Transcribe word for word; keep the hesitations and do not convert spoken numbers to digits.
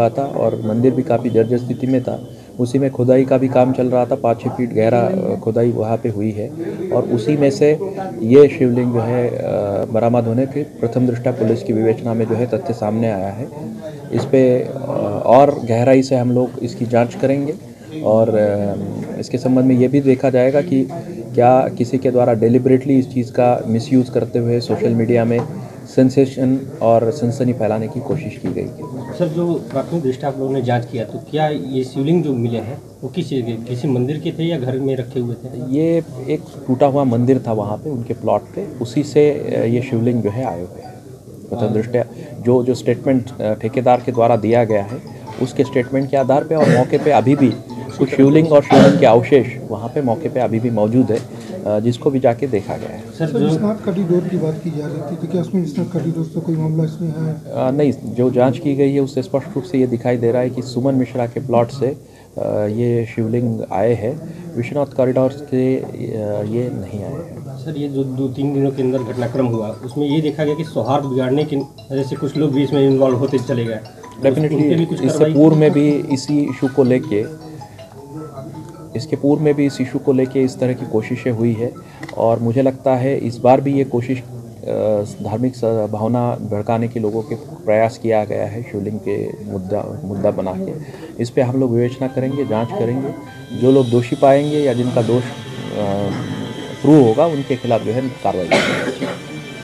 हुआ था और मंदिर भी काफ़ी जर्जर स्थिति में था। उसी में खुदाई का भी काम चल रहा था, पाँच छः फीट गहरा खुदाई वहाँ पे हुई है और उसी में से ये शिवलिंग जो है बरामद होने के प्रथम दृष्टया पुलिस की विवेचना में जो है तथ्य सामने आया है। इस पे और गहराई से हम लोग इसकी जांच करेंगे और इसके संबंध में ये भी देखा जाएगा कि क्या किसी के द्वारा डेलिबरेटली इस चीज़ का मिसयूज़ करते हुए सोशल मीडिया में सेंसेशन और सनसनी फैलाने की कोशिश की गई है। सर, जो प्राथमिक दृष्टया आप लोगों ने जांच किया तो क्या ये शिवलिंग जो मिले हैं वो किस चीज़ के, किसी मंदिर के थे या घर में रखे हुए थे? ये एक टूटा हुआ मंदिर था वहाँ पे उनके प्लॉट पे, उसी से ये शिवलिंग जो है आए हुए हैं। प्रथम दृष्टया जो जो स्टेटमेंट ठेकेदार के द्वारा दिया गया है उसके स्टेटमेंट के आधार पे और मौके पे अभी भी कुछ शिवलिंग और शिवलिंग के अवशेष वहाँ पे मौके पे अभी भी मौजूद है, जिसको भी जाके देखा गया है। सर, विश्वनाथ कटिडोर की बात की जा रही थी, तो क्या उसमें विश्वनाथ कटिडोर से कोई मामला इसमें है? आ, नहीं, जो जांच की गई है उससे स्पष्ट रूप से ये दिखाई दे रहा है कि सुमन मिश्रा के प्लॉट से आ, ये शिवलिंग आए हैं, विश्वनाथ कॉरिडोर से ये नहीं आए हैं। सर, ये जो दो तीन दिनों के अंदर घटनाक्रम हुआ उसमें ये देखा गया कि सौहार्द बिगाड़ने की वजह से कुछ लोग भी इसमें इन्वॉल्व होते चले गए। डेफिनेटली इससे पूर्व में भी इसी इशू को लेके इसके पूर्व में भी इस इशू को लेके इस तरह की कोशिशें हुई है और मुझे लगता है इस बार भी ये कोशिश धार्मिक भावना भड़काने के लोगों के प्रयास किया गया है शिवलिंग के मुद्दा मुद्दा बना के। इस पे हम लोग विवेचना करेंगे, जांच करेंगे, जो लोग दोषी पाएंगे या जिनका दोष प्रूव होगा उनके खिलाफ जो है कार्रवाई करेंगे।